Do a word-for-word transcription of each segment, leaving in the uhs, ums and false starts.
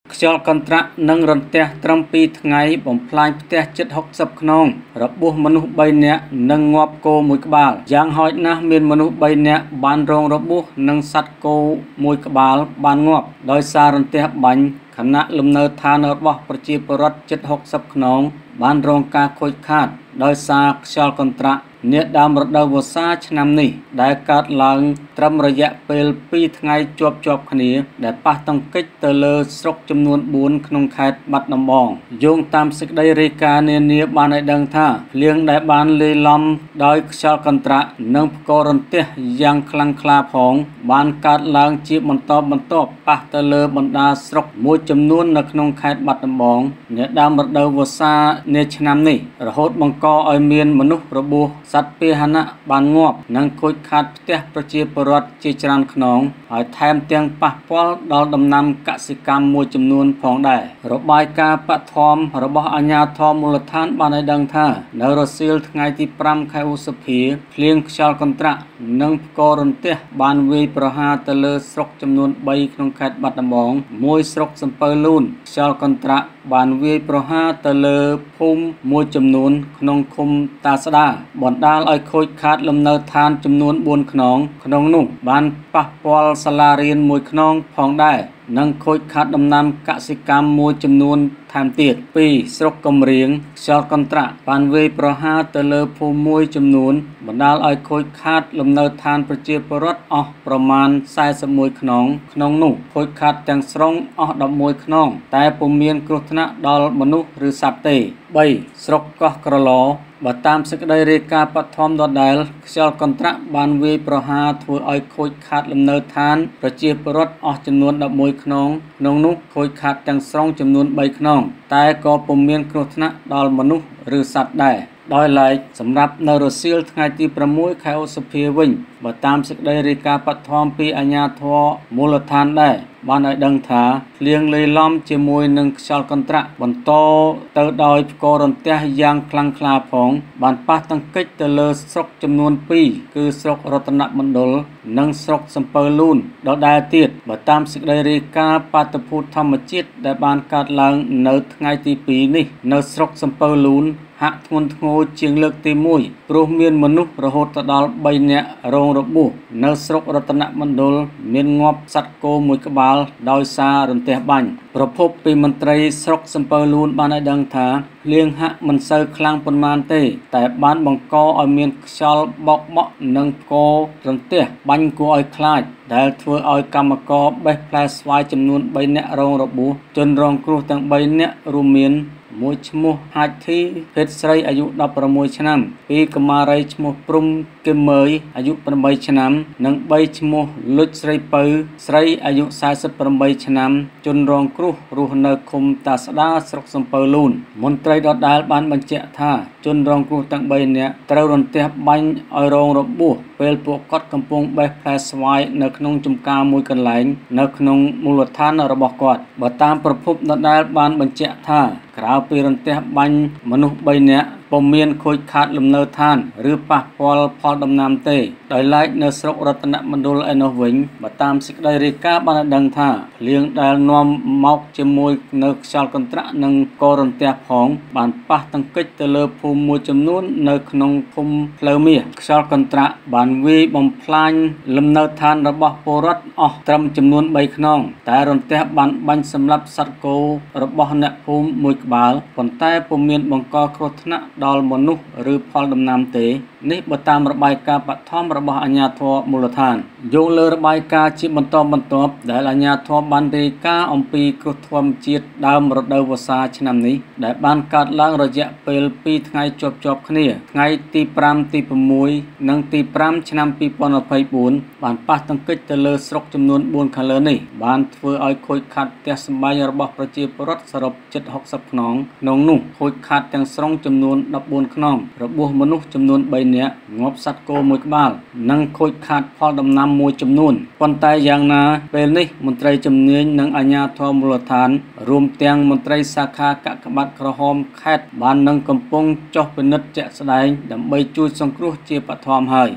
ខ្យល់កន្ត្រាក់និងរន្ទះត្រឹមពីរថ្ងៃបំផ្លាញផ្ទះជិតហុកសិបខ្នងរបួសមនុស្សបីនាក់និងងាប់គោមួយក្បាលយ៉ាងហោចណាស់មានមនុស្សបីនាក់បានរងរបួសនិងសត្វគោមួយក្បាលបានងាប់ដោយសាររន្ទះបាញ់ខណៈលំនៅឋានរបស់ប្រជាពលរដ្ឋជិតហុកសិបខ្នងបានរងការខូចខាតដោយសារខ្យល់កន្ត្រាក់នាដើមរដូវវស្សាឆ្នាំនេះដែលកើតឡើងត្រឹមរយៈពេលពីរថ្ងៃជាប់ជាប់គ្នាដែលប៉ះទង្គិចទៅលើស្រុកចំនួនបួនក្នុងខេត្តបាត់ដំបងយោងតាមសេចក្តីរាយការណ៍នានាបានឲ្យដឹងថាភ្លៀងដែលបានលាយឡំដោយខ្យល់កន្ត្រាក់និងផ្គររន្ទះយ៉ាងខ្លាំងក្លាផងបានកើតឡើងជាបន្តបន្ទាប់ប៉ះទៅលើបណ្ដាស្រុកមួយចំនួននៅក្នុងខេត្តបាត់ដំបងនាដើមរដូវវស្សានាឆ្នាំនេះរហូតបង្កឲ្យមានមនុស្សរបួសសត្វពាហនៈបានងាប់និងខូចខាតផ្ទះប្រជាពលរដ្ឋជាច្រើនខ្នងហើយថែមទាំងប៉ះពាល់ដល់ដំណាំកសិកម្មមួយចំនួនផងដែររបាយការណ៍បឋមរបស់អាជ្ញាធរមូលដ្ឋានបានឲ្យដឹងថានៅរសៀលថ្ងៃទីប្រាំខែឧសភាភ្លៀងខ្យល់កន្ត្រាក់និងផ្គររន្ទះបានវាយប្រហារទៅលើស្រុកចំនួនបីក្នុងខេត្តបាត់ដំបងមួយស្រុកសំពៅលូនខ្យល់កន្ត្រាក់បានវាយប្រហារទៅលើភូមិមួយចំនួនក្នុងឃុំតាស្ដាបណ្ដាលឲ្យខូចខាតលំនៅឋានចំនួនបួនខ្នងក្នុងនោះបានប៉ះពាល់សាលារៀនមួយខ្នងផងដែរនិងខូចខាតដំណាំកសិកម្មមួយចំនួនថែមទៀតពីរស្រុកកំរៀងខ្យល់កន្ត្រាក់បានវាយប្រហារទៅលើភូមិមួយចំនួនបណ្ដាលឲ្យខូចខាតលំនៅឋានប្រជាពលរដ្ឋអស់ប្រមាណសែសិបមួយខ្នងក្នុងនោះខូចខាតទាំងស្រុងអស់ដប់មួយខ្នងតែពុំមានគ្រោះថ្នាក់ដល់មនុស្សឬសត្វទេបីស្រុកកោះក្រឡបើតាមសេចក្តីរាយការណ៍បឋមដដែលខ្យល់កន្ត្រាក់បានវាយប្រហារធ្វើឲ្យខូចខាតលំនៅឋានប្រជាពលរដ្ឋអស់ចំនួនដប់មួយខ្នងក្នុងនោះខូចខាតទាំងស្រុងចំនួនបីខ្នងតែក៏ពុំមានគ្រោះថ្នាក់ដល់មនុស្សឬសត្វដែរដោយឡែកសម្រាប់នៅរសៀលថ្ងៃទីប្រាំមួយខែឧសភាវិញបើតាមសេចក្តីរាយការណ៍បឋមពីអាជ្ញាធរមូលដ្ឋានដែរបានឲ្យដឹងថាភ្លៀងលាយឡំជាមួយនឹងខ្យល់កន្ត្រាក់បន្តទៅដោយផ្គររន្ទះយ៉ាងខ្លាំងក្លាផងបានប៉ះទង្គិចទៅលើស្រុកចំនួនពីរគឺស្រុករតនមណ្ឌលនិងស្រុកសំពៅលូនដដែលទៀតបើតាមសេចក្តីរាយការណ៍បាតុភូតធម្មជាតិដែលបានកើតឡើងនៅថ្ងៃទីពីរនេះនៅស្រុកសំពៅលូនហាក់ធ្ងន់ធ្ងរជាងលើកទីមួយព្រោះមានមនុស្សរហូតដល់បីនាក់រងរបួសនៅស្រុករតនមណ្ឌលមានងាប់សត្វគោមួយក្បាលដោយសាររន្ទះបាញ់ប្រភពពីមន្ត្រីស្រុកសំពៅលូនបានឲ្យដឹងថាភ្លៀងហាក់មិនសូវខ្លាំងប៉ុន្មានទេតែបានបង្កឲ្យមានខ្យល់បោកបក់និងផ្គររន្ទះបាញ់គួរឲ្យខ្លាចដែលធ្វើឲ្យកម្មករបេះផ្លែស្វាយចំនួនបីនាក់រងរបួសជនរងគ្រោះទាំងបីនាក់រួមមានមួយឈ្មោះហាច់ធីភេទស្រីអាយុដប់ប្រាំមួយឆ្នាំពីរកមារីឈ្មោះព្រំគឹមមើយអាយុប្រាំបីឆ្នាំនិងបីឈ្មោះលុចស្រីពៅស្រីអាយុសែសិបប្រាំបីឆ្នាំជនរងគ្រោះរស់នៅឃុំតាស្ដាស្រុកសំពៅលូនមន្ត្រីដដែលបានបញ្ជាក់ថាជនរងគ្រោះទាំងបីនាក់ត្រូវរន្ទះបាញ់ឲ្យរងរបួសពេលពួកគាត់កំពុងបេះផ្លែស្វាយនៅក្នុងចំការមួយកន្លែងនៅក្នុងមូលដ្ឋានរបស់គាត់បើតាមប្រភពដដែលបានបញ្ជាក់ថាក្រៅពីរន្ទះបាញ់មនុស្សបីនាក់ពុំមានខូចខាតលំនៅឋានឬប៉ះពាល់ផលដំណាំទេដោយឡែកនៅស្រុករតនមណ្ឌលឯនោះវិញបើតាមសេចក្តីរាយការណ៍បានឲ្យដឹងថាភ្លៀងដែលនាំមកជាមួយនៅខ្យល់កន្ត្រាក់និងកោរន្ទះផងបានប៉ះទង្គិចទៅលើភូមិមួយចំនួននៅក្នុងភូមិផ្លូវមាសខ្យល់កន្ត្រាក់បានវាយបំផ្លាញលំនៅឋានរបស់ពលរដ្ឋអស់ត្រឹមចំនួនបីខ្នងតែរន្ទះបានបាញ់សម្លាប់សត្វគោរបស់អ្នកភូមិមួយក្បាលប៉ុន្តែពុំមានបង្កគ្រោះថ្នាក់ដល់មនុស្សឬផលដំណាំទេនេះបើតាមរបាយការណ៍បឋមរបស់អាជ្ញាធរមូលដ្ឋានយោងលើរបាយការណ៍ជាបន្តបន្ទាប់ដែលអាជ្ញាធរបានរាយការណ៍អំពីគ្រោះធម្មជាតិដើមរដូវវស្សាឆ្នាំនេះដែលបានកើតឡើងរយៈពេលពីរថ្ងៃជាប់ៗគ្នាថ្ងៃទីប្រាំទីប្រាំមួយនិងទីប្រាំឆ្នាំពីរពាន់ម្ភៃបួនបានប៉ះទង្គិចទៅលើស្រុកចំនួនបួនខាងលើនេះបានធ្វើឲ្យខូចខាតផ្ទះសម្បែងរបស់ប្រជាពលរដ្ឋសរុបជិតហុកសិបខ្នងក្នុងនោះខូចខាតទាំងស្រុងចំនួនដប់បួនខ្នងរបួសមនុស្សចំនួនបីនាក់ងាប់សត្វគោមួយក្បាលនិងខូចខាតផលដំណាំមួយចំនួនប៉ុន្តែយ៉ាងណាពេលនេះមន្ត្រីជំនាញនិងអាជ្ញាធរមូលដ្ឋានរួមទាំងមន្ត្រីសាខាកាកបាទក្រហមខេត្តបាននឹងកំពុងចុះពិនិត្យជាក់ស្ដែងដើម្បីជួយសង្គ្រោះជាបឋមហើយ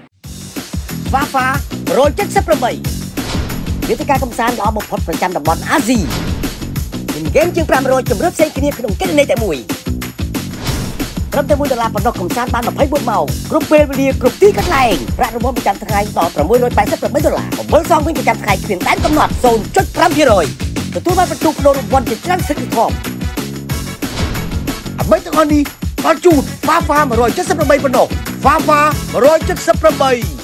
Wafa រយ เจ็ดสิบแปด វេទិកាកម្សាន្តល្អបំផុតប្រចាំតំបន់អាស៊ីមានហ្គេមជាងfive hundredជំរឿនផ្សេងគ្នាក្នុងគណនីតែមួយត្រឹមតែoneដុល្លារប៉ុណ្ណោះកំសាន្តបានtwenty-fourម៉ោងគ្រប់ពេលវេលាគ្រប់ទីកន្លែងប្រាក់រង្វាន់ប្រចាំថ្ងៃដល់six hundred eighty-eightដុល្លារអំបិលសងវិញប្រចាំថ្ងៃគ្មានតែកំណត់zero point five%ទទួលបានបន្ទុកប្តូររង្វាន់ជាច្រើនសិទ្ធិធំអ្វីទាំងអស់នេះបានជូន Fafa one seventy-eightប៉ុណ្ណោះ Fafa one seventy-eight